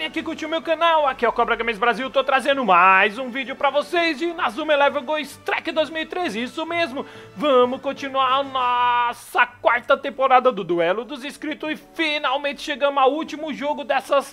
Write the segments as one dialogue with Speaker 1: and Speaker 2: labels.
Speaker 1: Venha aqui curtir o meu canal, aqui é o Cobra Games Brasil, tô trazendo mais um vídeo pra vocês de Inazuma Eleven Go Strike 2013, isso mesmo, vamos continuar a nossa quarta temporada do Duelo dos Inscritos e finalmente chegamos ao último jogo dessa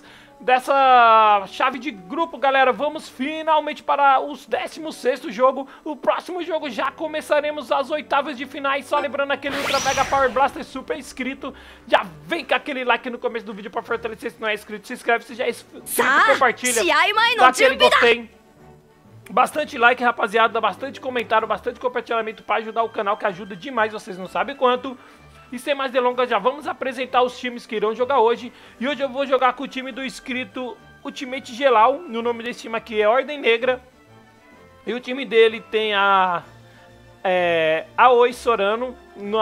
Speaker 1: chave de grupo, galera. Vamos finalmente para os 16º jogo. O próximo jogo já começaremos as oitavas de finais. Só lembrando aquele Ultra Mega Power Blaster super inscrito. Já vem com aquele like no começo do vídeo para fortalecer. Se não é inscrito, se inscreve. Se já é inscrito, compartilha. Dá aquele gostei. Bastante like, rapaziada. Bastante comentário, bastante compartilhamento para ajudar o canal, que ajuda demais. Vocês não sabem quanto. E sem mais delongas, já vamos apresentar os times que irão jogar hoje. E hoje eu vou jogar com o time do inscrito Ultimate Gelau. O nome desse time aqui é Ordem Negra. E o time dele tem a Aoi Sorano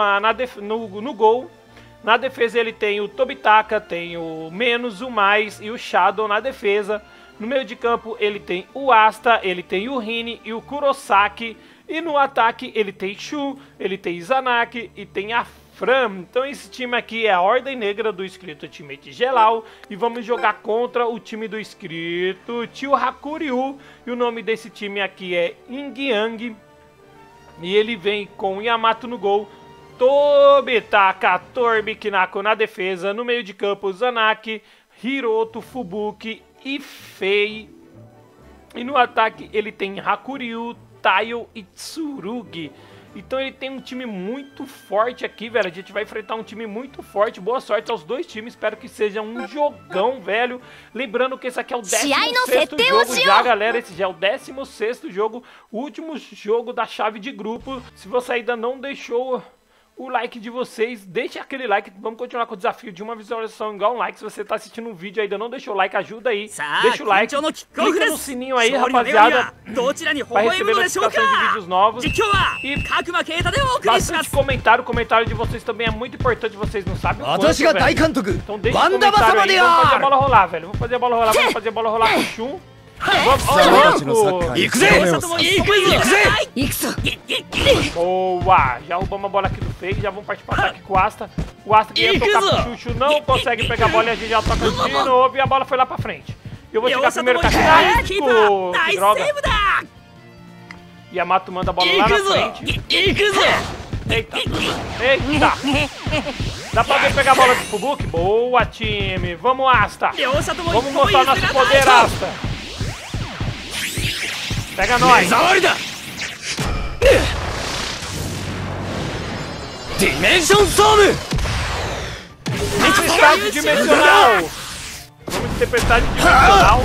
Speaker 1: no gol. Na defesa ele tem o Tobitaka, tem o Menos, o Mais e o Shadow na defesa. No meio de campo ele tem o Asta, ele tem o Rini e o Kurosaki. E no ataque ele tem Shu, ele tem Izanagi e tem a Fran. Então esse time aqui é a Ordem Negra do inscrito Ultimate Gelau. E vamos jogar contra o time do inscrito Tio Hakuryu. E o nome desse time aqui é Ingyang. E ele vem com Yamato no gol, Tobitaka, Torbi, Kinako na defesa. No meio de campo, Zanaki, Hiroto, Fubuki e Fei. E no ataque ele tem Hakuryu, Taio e Tsurugi. Então ele tem um time muito forte aqui, velho. A gente vai enfrentar um time muito forte. Boa sorte aos dois times. Espero que seja um jogão, velho. Lembrando que esse aqui é o 16º jogo já, galera. Esse já é o 16º jogo. O último jogo da chave de grupo. Se você ainda não deixou o like de vocês, deixa aquele like. Vamos continuar com o desafio de uma visualização igual um like. Se você tá assistindo um vídeo e ainda não deixou o like, ajuda aí. Deixa o like, clica no sininho aí, rapaziada, para receber notificações de vídeos novos. E bastante comentário de vocês também é muito importante. Vocês não sabem o quanto, velho. Então deixa um comentário aí. Vamos fazer a bola rolar, velho. Vamos fazer a bola rolar, vamos fazer a bola rolar com o Shun. Boa! Já roubamos a bola aqui do Fei. Já vamos partir para o ataque com o Asta. O Asta que ia tocar pro Chuchu não consegue pegar a bola e a gente já toca de novo. E a bola foi lá pra frente. Eu vou chegar primeiro com a Kinako. Que droga! Yamato manda a bola lá na frente. Eita! Eita! Dá pra ver pegar a bola do Fubuki? Boa, time! Vamos, Asta! Vamos mostrar nosso poder, Asta! Pega nós!
Speaker 2: Dimension Storm!
Speaker 1: Tempestade dimensional! Vamos de tempestade dimensional!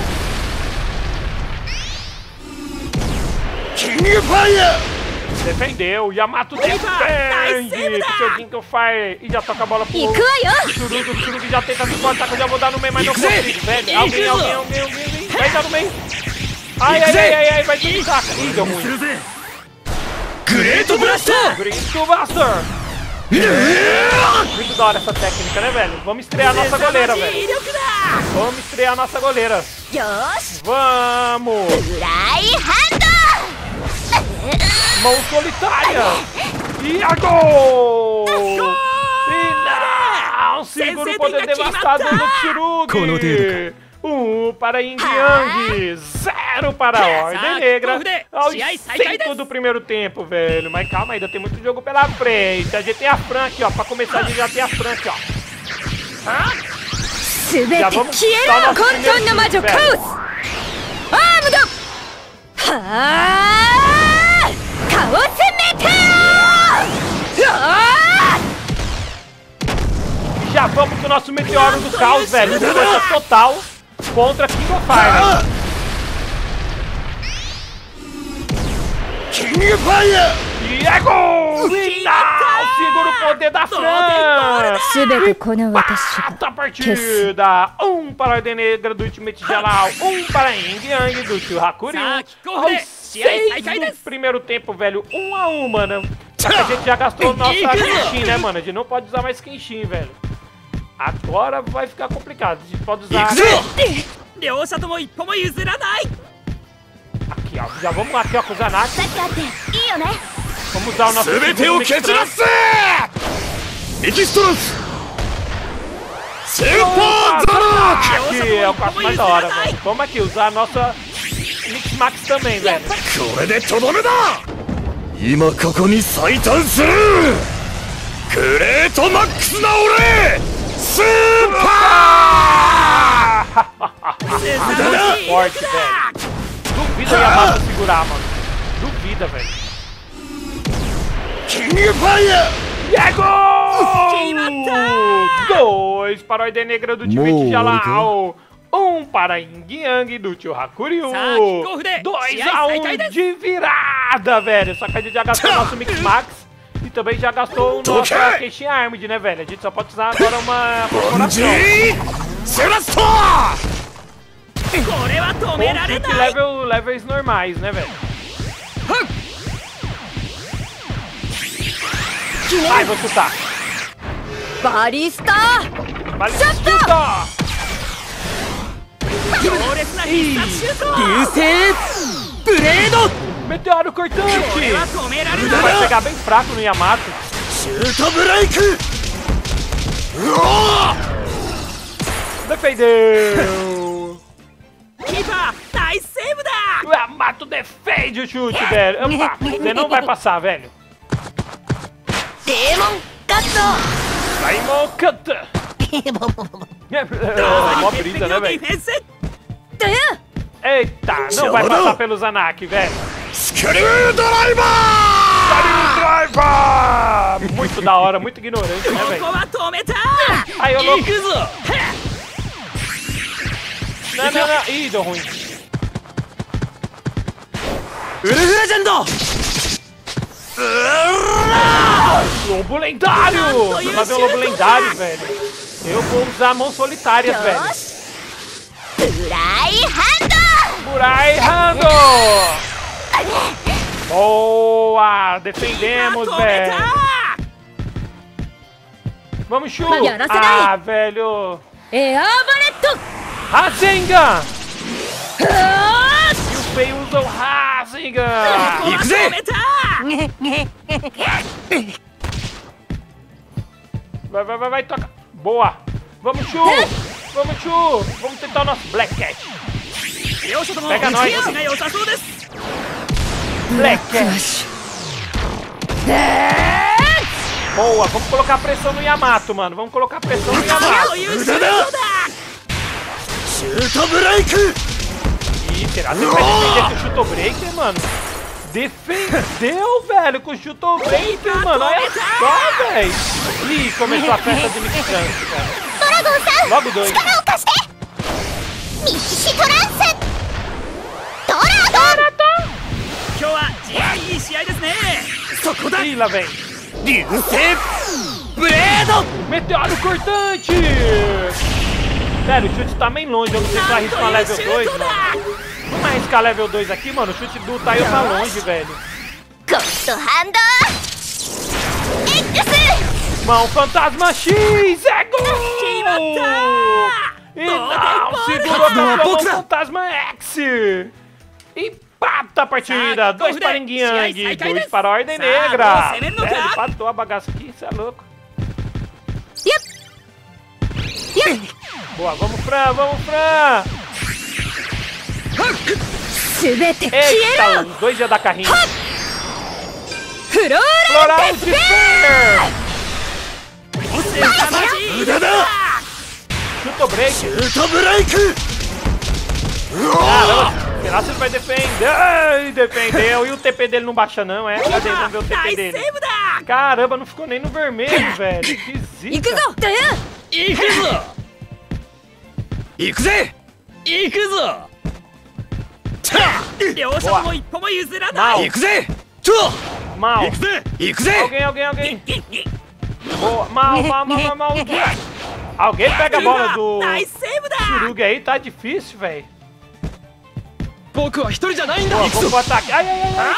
Speaker 2: King Fire!
Speaker 1: Defendeu! Yamato defende! Com seu Ginko Fire! E já toca a bola pro Tsurugi. O Tsurugi já tenta se cortar, que eu já vou dar no meio, mas não consigo, velho! Alguém! Vai dar no meio! Ai, vai tudo saca! Ih, deu ruim!
Speaker 2: Great Blaster!
Speaker 1: Muito da hora essa técnica, né, velho? Vamos estrear a nossa goleira, velho. Vamos estrear a nossa goleira. Vamos! Mão solitária! E a gol! E não! Segura o poder devastador do Tsurugi! 1 para Ingyang, 0 para a Ordem Negra, aos 5 do primeiro tempo, velho. Mas calma, ainda tem muito jogo pela frente. A gente tem a Fran aqui, ó. Pra começar, a gente já tem a Fran aqui, ó. Já vamos dar o nosso primeiro time, velho. E já vamos com o nosso Meteoro do Caos, velho. Força total contra King of Fire.
Speaker 2: King Fire!
Speaker 1: E é gol! Final! Segura o poder da Fran! Empata a partida! 1 para a Ordem Negra do Ultimate Gelau, 1 para Ingyang do Tio Hakuryu. Aos 6 do primeiro tempo, velho. 1 a 1, mano. Só que a gente já gastou nossa Kenshin, né, mano? A gente não pode usar mais Kenshin, velho. Agora vai ficar complicado. A gente pode usar aqui, ó. Já vamos aqui, ó, com o Zanaki. Vamos usar o nosso segundo Aqui é o quarto mais da hora, velho. Vamos aqui usar a nossa Mix Max também, velho.
Speaker 2: これでとどめだ。今ここに最短する。グレートマックスな俺スーパー
Speaker 1: Forte, velho. Duvida a Yamato segurar, mano. Duvida, velho.
Speaker 2: キングファイヤー
Speaker 1: E é gol! 2 para a Ordem Negra do time de Jalal. 1 para Yin Yang do Tio Hakuryu. 2-1 de virada, velho. Só que a gente já gastou o nosso Mix Max e também já gastou o nosso Kenshin Armed, né, velho? A gente só pode usar agora uma corporação. Com levels normais, né, velho? Vai, vou chutar.
Speaker 3: Balista!
Speaker 1: Balista! Meteoro cortante! Vai pegar bem fraco no Yamato. Defendeu! O Yamato defende o chute, velho. Opa, você não vai passar, velho.
Speaker 3: Demon
Speaker 1: Daimon Cut! Mó brisa, né, velho? Eita, não vai passar pelo Zanak, velho.
Speaker 2: Screw Driver!
Speaker 1: Driver! Muito da hora, muito ignorante, né, velho? Aí, ô louco. Não. Ih, deu ruim. Lobo lendário! Vai fazer um lobo lendário, velho. Eu vou usar mãos solitárias, velho. Burai Hando! Boa! Defendemos, velho. Vamos, Shu! Ah, velho! Rasengan! E o Fei usa o Rasengan! Vai, toca! Boa! Vamos, Shu! Vamos tentar o nosso Black Cat! Pega nós! Black Cat! Boa! Vamos colocar pressão no Yamato, mano! Vamos colocar pressão no Yamato! Ih, será que ele vai defender com o Chuto Breaker, mano? Defendeu, velho, com o Chuto Breaker, mano! Olha só, velho! Ih, começou a festa de Mix Trance, cara! Logo 2! Ih, lá vem! Meteoro cortante! Velho, o chute tá bem longe, eu não sei se eu arrisco uma level 2, mano. Vamos arriscar level 2 aqui, mano? O chute do Taio tá longe, velho. Mão Fantasma X! É gol! E não, segurou a Mão Fantasma X! Empata a partida! 2 para Yin Yang, 2 para a Ordem Negra! Ele empatou a bagaça aqui, isso é louco. Boa, vamos, Fran! Eita, os dois já dá carrinho. Floral Despair! Chuto break! Caramba, será que ele vai defender? Ai, defendeu! E o TP dele não baixa não, é? Cadê? Vamos ver o TP dele. Caramba, não ficou nem no vermelho, velho. Que zica! Mal! Alguém! Boa! Mal! Alguém pega a bola do Tsurugi aí, tá difícil, velho. Boa, vamos pro ataque. Ai.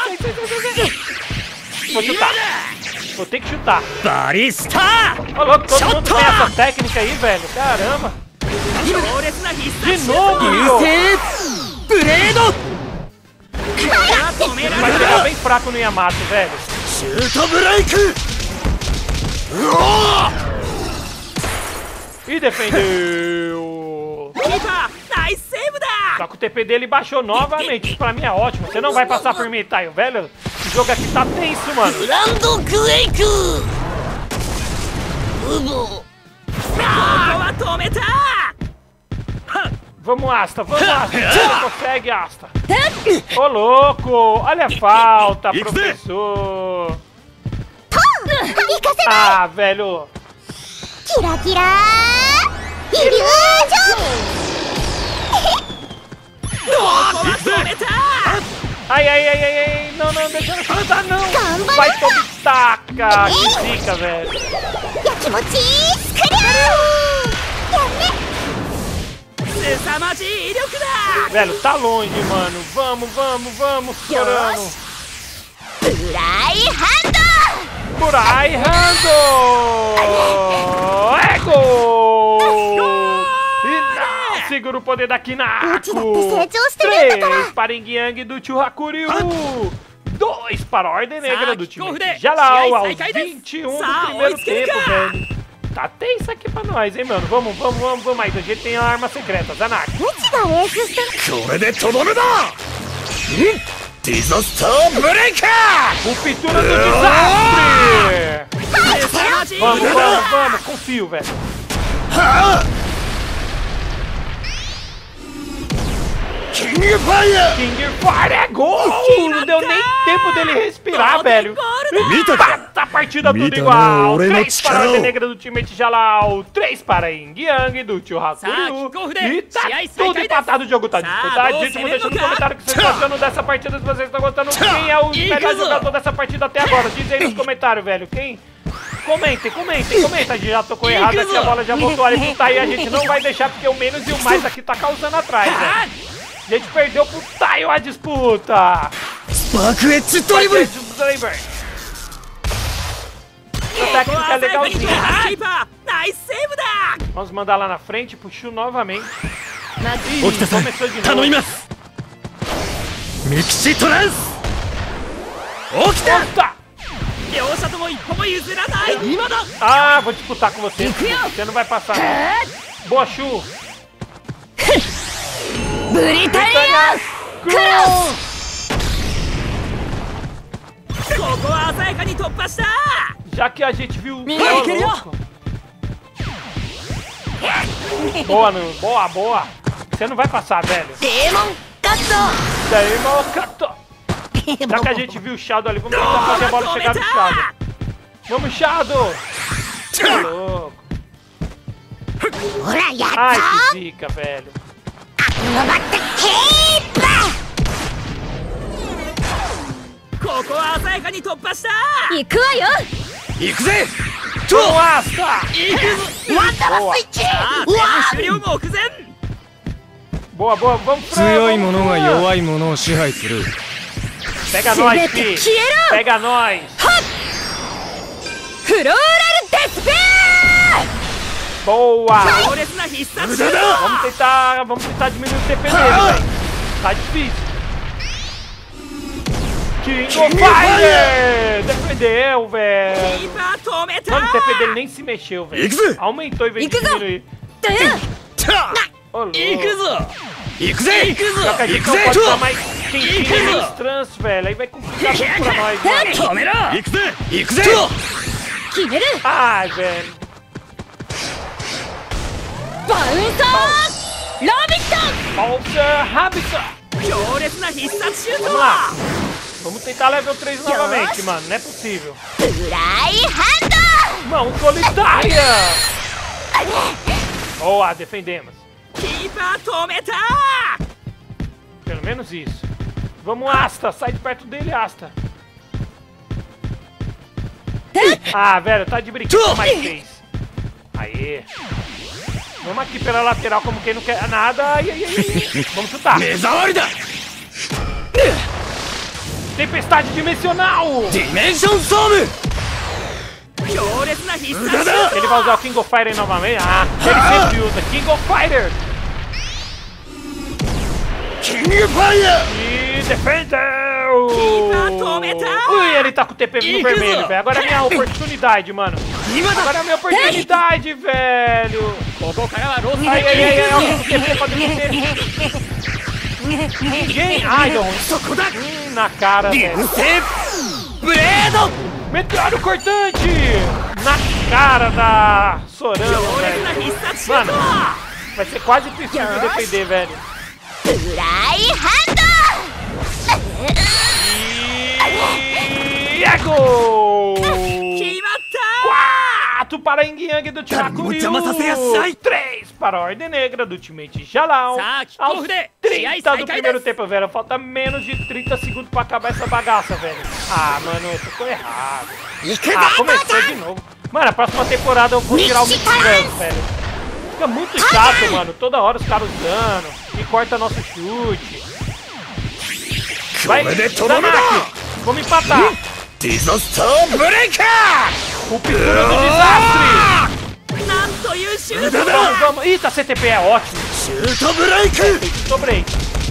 Speaker 1: Vou chutar. Vou ter que chutar. Ô, louco, todo mundo tem essa técnica aí, velho. Caramba. De novo, vai chegar bem fraco no Yamato, velho. E defendeu. Só que o TP dele baixou novamente. Isso pra mim é ótimo. Você não vai passar por mim, Taio, velho. O jogo aqui tá tenso, mano. Vamos, Asta, vamos, Asta. Você consegue, Asta. Ô, louco. Olha a falta, professor. Ah, velho. Ai, ai, ai, ai, ai. Não, não, deixa eu chutar, não. Vai, Tobitaka. Que zica, velho. Velho, tá longe, mano. Vamos, vamos, vamos, Sorano. Burai Hando! É gol! E não, segura o poder da Kinako! 3 para Ingyang do Chuhakuryu! 2 para a Ordem Negra do time Jalau aos 21 do primeiro tempo, velho! Tá tenso aqui pra nós, hein, mano? Vamos, vamos, vamos, vamos aí. A gente tem a arma secreta, Zanaki.
Speaker 2: Disaster Breaker!
Speaker 1: O Pintura do Desastre! Vamos, vamos, vamos. Confio, velho.
Speaker 2: King Fire!
Speaker 1: King Fire é gol! Não deu nem tempo dele respirar, velho. Empata a partida tudo igual. 3 para a Ordem Negra do time de Jalau. 3 para Ingyang do Chuhakuryu. E tá tudo empatado, o jogo tá disputadíssimo. Deixa no comentário que vocês estão achando dessa partida. Se vocês estão gostando, quem é o melhor jogador dessa partida até agora? Diz aí nos comentários, velho. Quem? Comentem, comentem, comentem. A gente já tocou errado aqui, a bola já voltou ali pro Taio. A gente não vai deixar porque o menos e o mais aqui tá causando atrás, velho. A gente perdeu pro Taio a disputa.
Speaker 2: Spark Edge Driver!
Speaker 1: A técnica é legalzinha. Vamos mandar lá na frente, puxou novamente. E começou de novo.
Speaker 2: Mixi Trans!
Speaker 1: Opa! Ah, vou disputar com você. Você não vai passar. Boa, Shu. Britânia Cruz! Já que a gente viu... Boa, não. Boa, boa. Você não vai passar, velho. Demon Kato! Já que a gente viu o Shadow ali, vamos tentar fazer a bola chegar no Shadow. Vamos, Shadow! Tá louco. Ai, que zica, velho. Boa, boa, vamos pra... Pega nós, fi! Pega nós! Boa! Vamos tentar diminuir o TP dele, velho. Tá difícil. King of Fire! Defendeu, velho. Mano, o TP dele nem se mexeu, velho. Aumentou em vez de diminuir. Ô, louco. Só que a gente não pode dar mais quentinho nos trans, velho. Aí vai complicar tudo pra nós, velho. Ai, velho. Balsa Rabita! Vamos lá! Vamos tentar level 3 novamente, mano. Não é possível. Mão solitária! Boa, defendemos. Pelo menos isso. Vamos, Asta. Sai de perto dele, Asta. Ah, velho, tá de brincadeira. Mais 3. Aê. Vamos aqui pela lateral como quem não quer nada. Ai, ai, ai. Vamos chutar. Tempestade dimensional.
Speaker 2: Dimension Storm!
Speaker 1: Ele vai usar o King of Fire novamente. Ah, ele sempre usa King of Fighter.
Speaker 2: King of Fire!
Speaker 1: E defendeu. Ui, ele tá com o TP no vermelho, velho. Agora é minha oportunidade, mano. Agora é a minha oportunidade, velho. Ai, olha o TP pra defender. Ninguém. Ai, deu ruim. Na cara, velho. Meteoro cortante! Na cara da Sorama, velho. Mano, vai ser quase impossível defender, velho. E é gol! 4 para Yin Yang do Hakuryu. 3 para a Ordem Negra do Ultimate Jalal. Aos 30 do primeiro tempo, velho. Falta menos de 30 segundos pra acabar essa bagaça, velho. Ah, mano, eu tô errado. Ah, começou de novo. Mano, a próxima temporada eu vou tirar o Mixgrams, velho. Fica muito chato, mano. Toda hora os caras usando. E corta nosso chute. Vai, Zanaki. Vamos empatar.
Speaker 2: Disaster Breaker!
Speaker 1: O pintura do desastre! Vamos. Eita, CTP é ótimo!
Speaker 2: Shoot Breaker!
Speaker 1: Sobrei!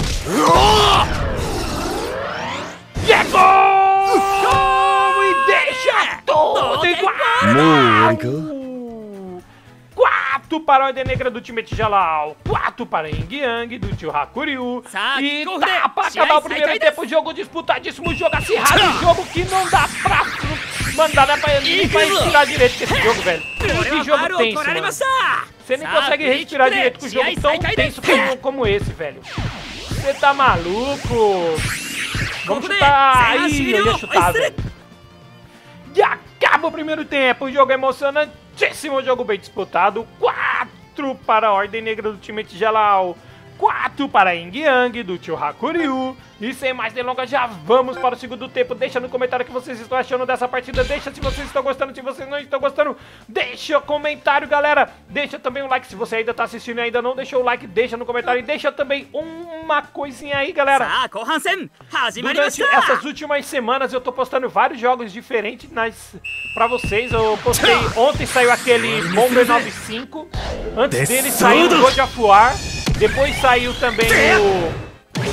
Speaker 1: E é gol! E deixa tudo igual! 4 para a Ordem Negra do Ultimate Jalal, 4 para Yin Yang do tio Hakuryu. E tá pra acabar o primeiro tempo, jogo disputadíssimo, jogo acirrado, jogo que não dá pra mandar nem pra respirar direito com esse jogo, velho. Que jogo tenso, mano. Você nem consegue respirar direito com o jogo tão tenso como esse, velho. Você tá maluco? Vamos chutar. Aí, eu ia chutar, velho. E acaba o primeiro tempo, o jogo é emocionantíssimo, jogo bem disputado. 4 para a Ordem Negra do Ultimate Jalal, 4 para Yin Yang do tio Hakuryu. E sem mais delongas, já vamos para o segundo tempo. Deixa no comentário o que vocês estão achando dessa partida. Deixa se vocês estão gostando, se vocês não estão gostando, deixa o comentário, galera. Deixa também um like se você ainda está assistindo e ainda não deixou o like, deixa no comentário. E deixa também uma coisinha aí, galera. Durante essas últimas semanas eu tô postando vários jogos diferentes pra vocês. Eu postei, ontem saiu aquele Bomber 95. Antes dele saiu o God of War. Depois saiu também o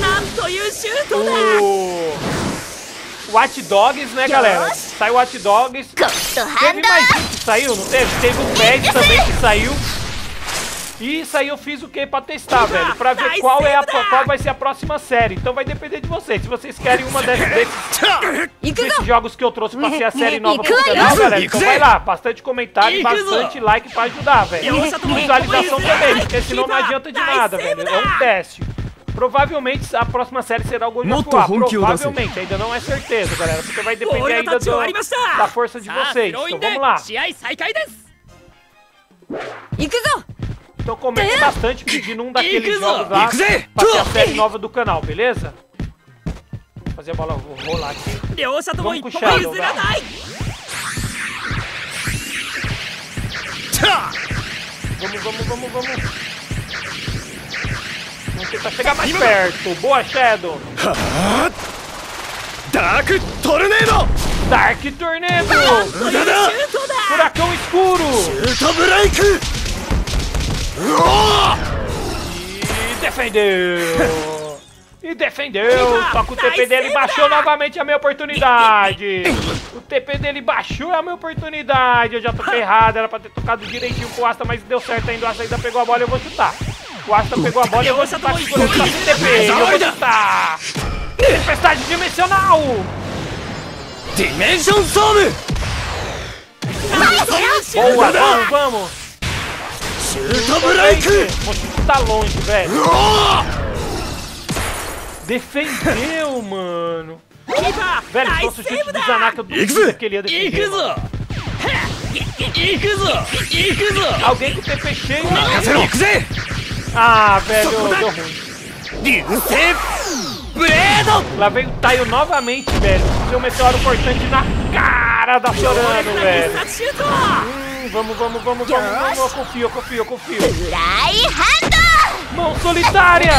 Speaker 1: Watch Dogs, né, galera? Saiu Watch Dogs. Teve mais um que saiu, não teve? Teve o PES também que saiu. E isso aí eu fiz o que pra testar, velho? Pra ver qual vai ser a próxima série. Então vai depender de vocês. Se vocês querem uma desses jogos que eu trouxe pra ser a série nova pro canal, galera, então vai lá. Bastante comentário, bastante like pra ajudar, velho. Visualização também, porque senão não adianta de nada, velho. É um teste. Provavelmente a próxima série será o God of War. Provavelmente, ainda não é certeza, galera. Porque vai depender ainda da força de vocês. Então vamos lá. Então comente bastante pedindo um daqueles jogos lá pra ser a série nova do canal, beleza? Vou fazer a bola rolar aqui. Vamos com o Shadow, Vamos. Vamos tentar chegar mais perto. Boa, Shadow.
Speaker 2: Dark Tornado!
Speaker 1: Dark Tornado! Furacão escuro!
Speaker 2: Shoot Break!
Speaker 1: E defendeu! Só que o TP dele baixou novamente a minha oportunidade! O TP dele baixou a minha oportunidade! Eu já tô ferrado, era pra ter tocado direitinho com o Asta, mas deu certo ainda. O Asta ainda pegou a bola e eu vou chutar. O Asta pegou a bola e eu vou chutar com o TP. Eu vou chutar! Tempestade dimensional!
Speaker 2: Dimension Storm!
Speaker 1: Boa, vamos!
Speaker 2: Shoot Break!
Speaker 1: Vou chutar longe, velho. Defendeu, mano. Velho, se fosse o chute do Zanaki, eu duvido que ele ia defender. Alguém com o TP cheio. Ah, velho, deu ruim. Lá vem o Taio novamente, velho. Seu meteoro cortante na cara da Sorano, velho. Vamos. Eu confio. Mão solitária.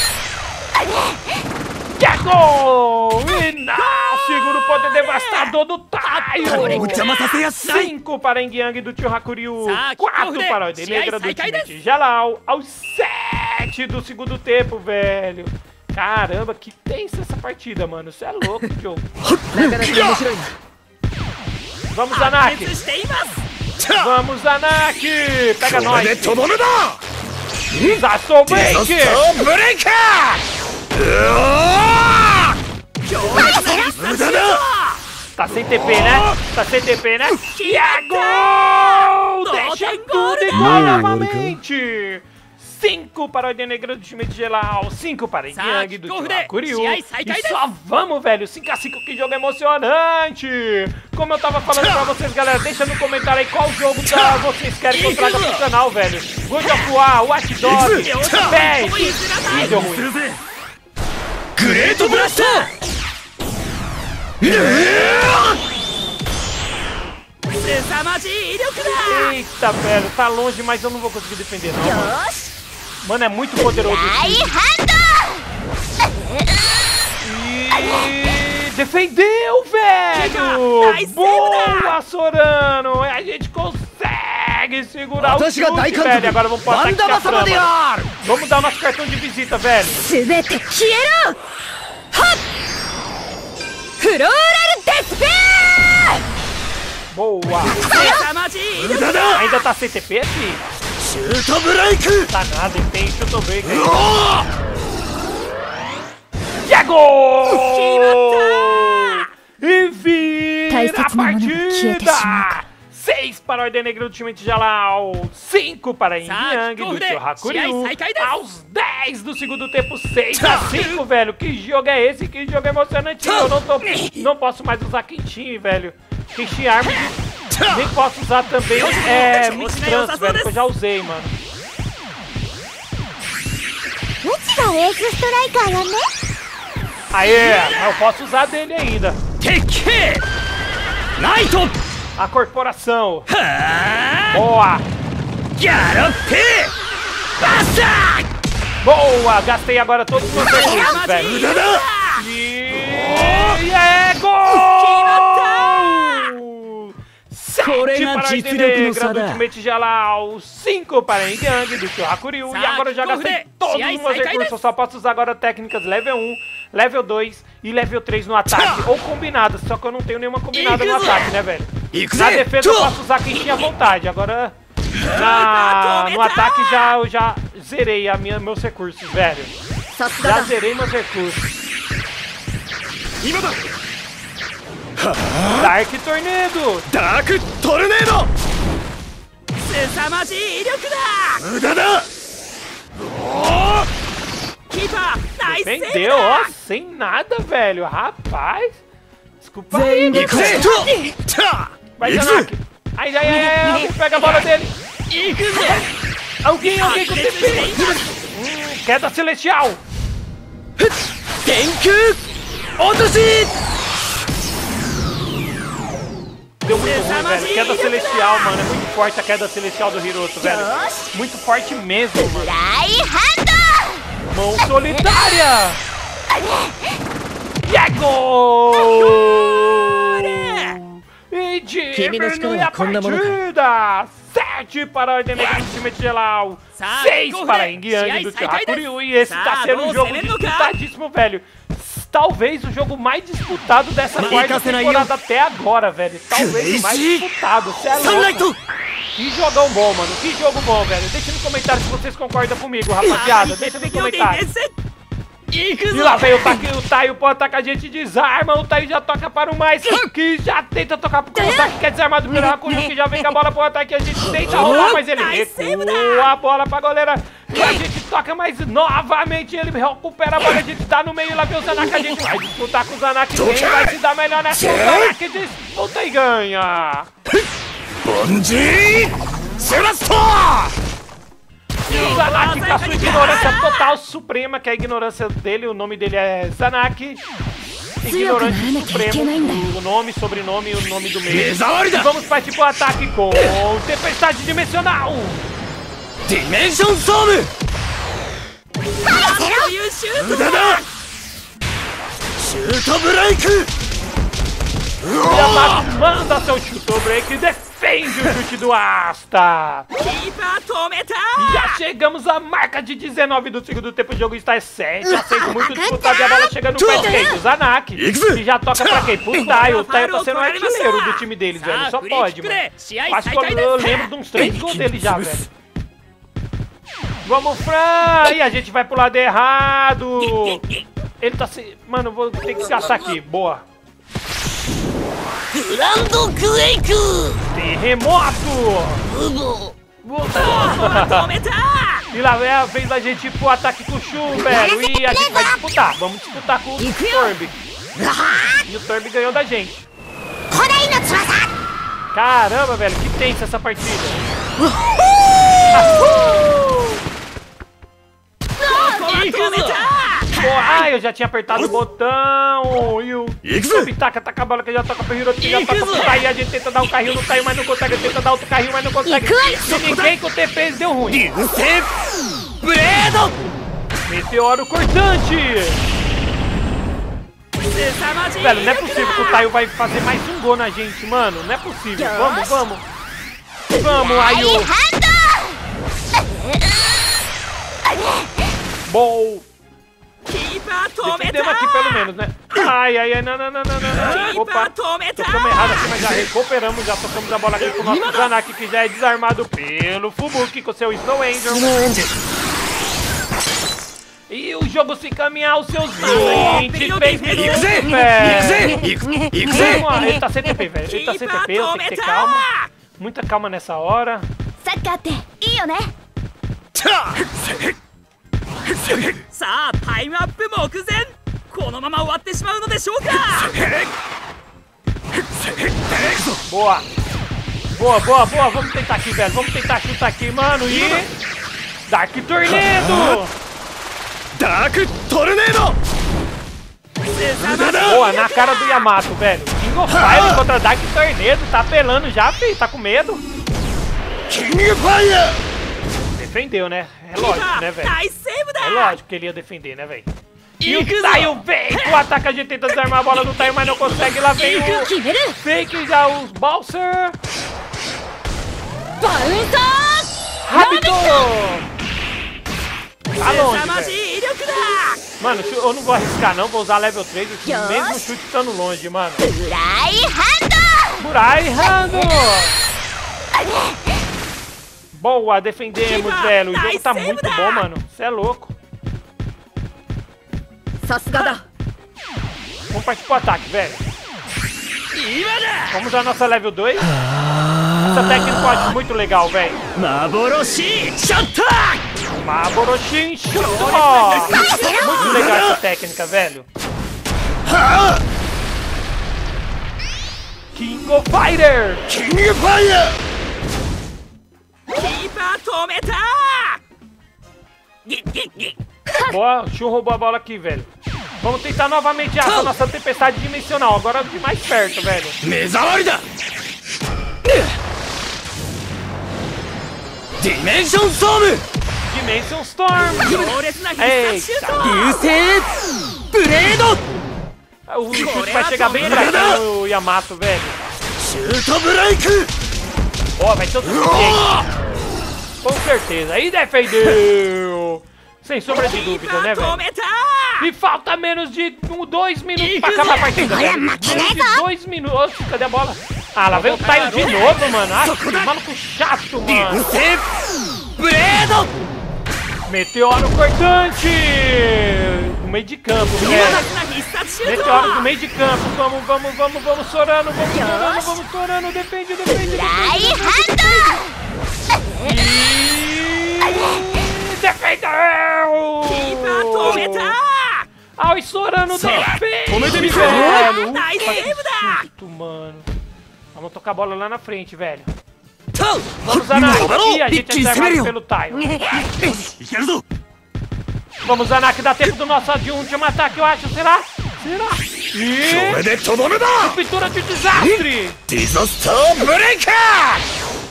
Speaker 1: Que é gol! E não! Segura o poder devastador do Taio! 5 para Yin Yang do tio Hakuryu, 4 para a Ordem Negra do Ultimate Jalal, aos 7 do segundo tempo, velho. Caramba, que tensa essa partida, mano. Você é louco, Joe. Vamos, Zanaki! Vamos, Zanak! Pega
Speaker 2: こ
Speaker 1: nós!
Speaker 2: れでとどめだ
Speaker 1: Disaster Break!
Speaker 2: ブレイカー無駄だ
Speaker 1: Tá sem TP, né? Tá sem TP, né? E é gol! Deixa tudo igual novamente! 5 para o Ordem Negra do time de Gelau, 5 para Yang do time Hakuryu. E só vamos, velho, 5x5, que jogo emocionante! Como eu tava falando pra vocês, galera, deixa no comentário aí qual jogo vocês querem que eu traga pro canal, velho. God of War, Watch Dogs, PES, vídeo ruim.
Speaker 2: グレートブラスター
Speaker 1: Eita, velho, tá longe, mas eu não vou conseguir defender, não, mano. Mano, é muito poderoso. E defendeu, velho! Boa, Sorano! A gente consegue segurar o chute, velho. Agora vamos passar aqui a trama. Vamos dar nosso cartão de visita, velho. Boa! Ainda tá sem TP, fi?
Speaker 2: シュートブレイク
Speaker 1: Tá nada, ele tem Shoot Break aí. E é gol! E vira a partida! 6 para a Ordem Negra do time de Jalal, 5 para Yang do Tio Hakuryu, aos 10 do segundo tempo, 6x5, velho. Que jogo é esse? Que jogo emocionante. Eu não posso mais usar Kenshin, velho. Kenshin Armor, nem posso usar também Mix Trans, velho, que eu já usei, mano. Aê, eu posso usar dele ainda. A corporação. Boa. Boa, gastei agora todos os meus recursos, velho. E é gol! 7 para a Ordem Negra do time de Jalal, 5 para Yang do Tio Hakuryu. E agora eu já gastei todos os meus recursos. Eu só posso usar agora técnicas level 1, level 2 e level 3 no ataque. Ou combinadas, só que eu não tenho nenhuma combinada no ataque, né, velho? Na defesa eu posso usar quem tinha vontade. Agora no ataque eu já zerei meus recursos, velho. Já zerei meus recursos. Dark Tornado!
Speaker 2: Dark Tornado!無駄だ
Speaker 1: Defendeu, ó, sem nada, velho. Rapaz. Desculpa aí. Vai, Zanak. Ai, alguém pega a bola dele. Alguém com TP. Queda celestial.
Speaker 2: Tenku Otoshi!
Speaker 1: Deu muito ruim, velho. Queda celestial, mano. É muito forte a queda celestial do Hiroto, velho. Muito forte mesmo, mano. Mão solitária! E é gol! E diminui a partida! 7 para a Ordem Negra do time de Gelau, 6 para Yang do Tio Hakuryu. E esse tá sendo um jogo disputadíssimo, velho. Talvez o jogo mais disputado dessa quarta temporada até agora, velho. Talvez o mais disputado, você é louco. Que jogão bom, mano. Que jogo bom, velho. Deixa no comentário se vocês concordam comigo, rapaziada. Deixa no comentário. E lá vem o Taio pode atacar a gente, desarma. O Taio já toca para o mais, que já tenta tocar pro Kurosaki, que é desarmado pelo Hakuryu, que já vem com a bola pro ataque. A gente tenta roubar, mas ele recua a bola pra goleira. E a gente toca, mas novamente ele recupera a bola. A gente tá no meio, lá vem o Zanak. A gente vai disputar com o Zanak. Quem vai se dar melhor nessa? O Zanak disputa e ganha.
Speaker 2: Bonji Celestor!
Speaker 1: E o Zanak com a sua ignorância total suprema, que é a ignorância dele, o nome dele é Zanak. Ignorante supremo, o nome, sobrenome e o nome do meio. E vamos partir pro ataque com Tempestade Dimensional!
Speaker 2: Dimension Storm! Mudada! Shoot Break!
Speaker 1: Yamato manda seu Shoot Break, defende! defende o chute do Asta.
Speaker 4: キーパー止めた
Speaker 1: Já chegamos à marca de 19 do segundo tempo. O jogo está em 7 a 6, muito disputado. E a bola chega no pé de quem? Do Zanak. E já toca pra quem? Pro Taio. O Taio tá sendo o artilheiro do time deles, velho. Só pode, mano. Acho que eu lembro de uns 3 gols dele já, velho. Vamos, Fran! E a gente vai pro lado errado. Ele tá se... Mano, vou ter que gastar aqui. Boa.
Speaker 3: グランドクエイク
Speaker 1: Terremoto!
Speaker 3: ブボ
Speaker 4: 止めた
Speaker 1: E lá vem a vez da gente ir pro ataque com o Shun, velho. E a gente vai disputar. Vamos disputar com o Torb. E o Torb ganhou da gente.
Speaker 3: 古代の翼
Speaker 1: Caramba, velho. Que tensa essa partida. Ah, eu já tinha apertado o botão. E o Pitaka taca a bola que já toca pro Hiroto, que já toca pro Tai. A gente tenta dar um carrinho no Tai, mas não consegue. Tenta dar outro carrinho, mas não consegue. Se ninguém com o TP deu ruim. Meteoro cortante. Velho, não é possível que o Taio vai fazer mais um gol na gente, mano. Não é possível. Vamos, vamos. Vamos, Ayu. Bom.
Speaker 4: キーパー止め
Speaker 1: Defendemos aqui
Speaker 4: た
Speaker 1: pelo menos, né? Ai, ai, ai, não, não, não, não, não, não. Opa, tocamos errado aqui, mas já recuperamos, já tocamos a bola aqui com o nosso Zanak, que já é desarmado pelo Fubuki com seu Snow Angel. E o jogo se encaminha aos seus 23 minutos, velho. Ele tá sem TP, velho. Ele tá sem TP, eu tenho que ter calma. Muita calma nessa hora.
Speaker 3: サッカーっていいよね
Speaker 4: さあタイムアップ目前このまま終わってしまうのでしょうか
Speaker 1: Boa. Boa, boa, boa. Vamos tentar aqui, velho. Vamos tentar chutar aqui, mano. E... Dark Tornado.
Speaker 2: Dark Tornado!
Speaker 1: Boa, na cara do Yamato, velho. King of Fire contra Dark Tornado. Tá apelando já, filho. Tá com medo.
Speaker 2: King of Fire!
Speaker 1: Defendeu, né? É lógico, né, velho?
Speaker 4: 大セーブだ
Speaker 1: É lógico que ele ia defender, né, velho? E o Taio vem com o ataque. A gente tenta desarmar a bola do Taio, mas não consegue. Lá vem o Fake, já os Balser.
Speaker 3: バウンサ
Speaker 1: Rápido! Tá longe,
Speaker 4: 凄まじ
Speaker 1: velho.
Speaker 4: い威力だ
Speaker 1: Mano, eu não vou arriscar, não. Vou usar level 3, mesmo o chute estando longe, mano.
Speaker 3: ーフライハン
Speaker 1: Burai Rando! Boa, defendemos, velho. O jogo tá muito bom, mano. Você é louco.
Speaker 3: ドさすがだ
Speaker 1: Vamos partir pro ataque, velho. Vamos usar nossa level 2. Essa técnica eu acho muito legal, velho.
Speaker 4: 幻シャッター
Speaker 1: Maboroshin Shot! Muito legal essa técnica, velho. King of Fighter!
Speaker 2: King of Fire!
Speaker 4: キーパー止めた
Speaker 1: Boa, o Shun roubou a bola aqui, velho. Vamos tentar novamente essa nossa tempestade dimensional. Agora de mais perto, velho.
Speaker 2: Mezawari! Dimension Storm!
Speaker 1: Dimension Storm!
Speaker 4: 強烈な必殺シュート
Speaker 2: Ryusei Blade!
Speaker 1: O chute vai chegar bem atrás do Yamato, velho.
Speaker 2: Shoot Break!
Speaker 1: Ó, vai ser o suficiente. Com certeza. Aí defendeu. Sem sombra de
Speaker 4: キー
Speaker 1: dúvida,
Speaker 4: パ
Speaker 1: né,
Speaker 4: ー止
Speaker 1: velho?
Speaker 4: めた
Speaker 1: E falta menos de 2 minutos pra acabar a partida, velho. Menos de 2 minutos. Oxe, cadê a bola? Ah, lá veio o Taio de novo, mano. Ah, que maluco chato, mano.
Speaker 2: Ryusei Blade!
Speaker 1: Meteoro cortante. No meio de campo,
Speaker 4: 強
Speaker 1: velho.
Speaker 4: 烈な必殺シュー
Speaker 1: Meteoro no
Speaker 4: ト
Speaker 1: meio de campo. Vamos, vamos, vamos, vamos, Sorano. Vamos, Sorano, vamos, Sorano. Defende, defende,
Speaker 3: ラ
Speaker 1: defende.
Speaker 3: イハン
Speaker 1: E... Defendeu!
Speaker 4: キーパー止めた
Speaker 1: Ah, o Sorano defende,
Speaker 2: Tomete-me,
Speaker 1: velho.
Speaker 4: Nice
Speaker 1: Ufa, que
Speaker 4: save, da!
Speaker 1: susto, mano. Vamos tocar a bola lá na frente, velho.
Speaker 2: Tau!
Speaker 1: Vamos Zanak aqui, a gente é
Speaker 2: Ichi
Speaker 1: desarmado
Speaker 2: semeru!
Speaker 1: pelo Taio.
Speaker 2: Ikeru zo!
Speaker 1: Vamos Zanak, dá tempo do nosso de último ataque, eu acho. Será? Será? E...
Speaker 2: Kore de todome da!
Speaker 1: Pintura de desastre!
Speaker 2: Disaster Breaker!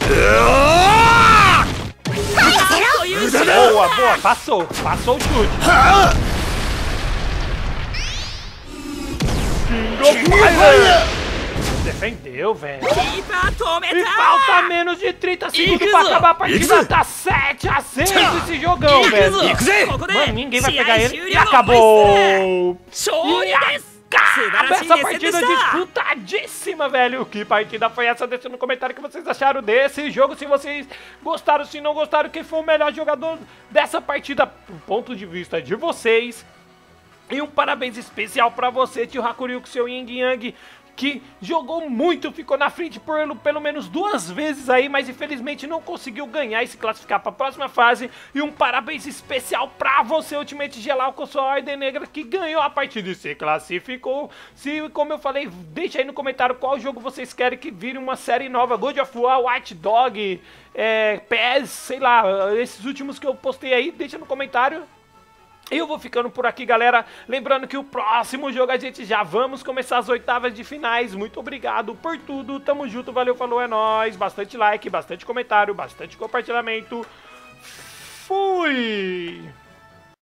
Speaker 1: Boa, boa, passou. Passou o chute. King of Fire! defendeu, velho.
Speaker 4: キーパー止め
Speaker 1: E
Speaker 4: た
Speaker 1: falta menos de 30 segundos pra acabar a partida. Tá 7-6 esse jogão, velho.
Speaker 2: 行くぜ
Speaker 4: ここで
Speaker 1: Mano, ninguém vai
Speaker 4: 試合
Speaker 1: pegar
Speaker 4: 終
Speaker 1: ele. E
Speaker 4: 了の
Speaker 1: acabou.
Speaker 4: 勝利
Speaker 1: E
Speaker 4: です。素晴
Speaker 1: acaba
Speaker 4: らしい
Speaker 1: essa
Speaker 4: 熱戦で
Speaker 1: partida
Speaker 4: した
Speaker 1: disputadíssima, velho. Que partida foi essa? Deixa no comentário o que vocês acharam desse jogo. Se vocês gostaram, se não gostaram, quem foi o melhor jogador dessa partida, do ponto de vista de vocês. E um parabéns especial pra você, tio Hakuryu, seu Yin Yang, que jogou muito, ficou na frente por pelo menos 2 vezes aí, mas infelizmente não conseguiu ganhar e se classificar para a próxima fase. E um parabéns especial pra você, Ultimate Gelau, com sua Ordem Negra, que ganhou a partida e se classificou. Se, como eu falei, deixa aí no comentário qual jogo vocês querem que vire uma série nova. God of War, Watch Dog, PES, sei lá, esses últimos que eu postei aí, deixa no comentário. Eu vou ficando por aqui, galera. Lembrando que o próximo jogo a gente já vamos começar as 8ª de finais. Muito obrigado por tudo. Tamo junto, valeu, falou, é nóis. Bastante like, bastante comentário, bastante compartilhamento. Fui!